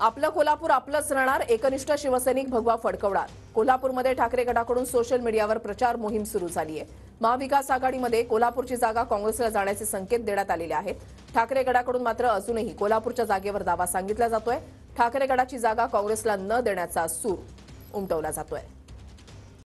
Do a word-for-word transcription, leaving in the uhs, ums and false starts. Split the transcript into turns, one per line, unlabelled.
आपलं कोल्हापूर आपलंच राहणार, एकनिष्ठ शिवसैनिक भगवा फडकवणार। कोल्हापूरमध्ये ठाकरे गटाकडून सोशल मीडियावर प्रचार मोहीम सुरू झाली आहे। महाविकास आघाडीमध्ये कोल्हापूरची जागा काँग्रेसला जाण्याचे संकेत देण्यात आलेले आहेत। ठाकरे गटाकडून मात्र अजूनही कोल्हापूरच्या जागेवर दावा सांगितला जातोय। ठाकरे गटाची जागा काँग्रेसला न देण्याचा सूर उमटवला जातोय।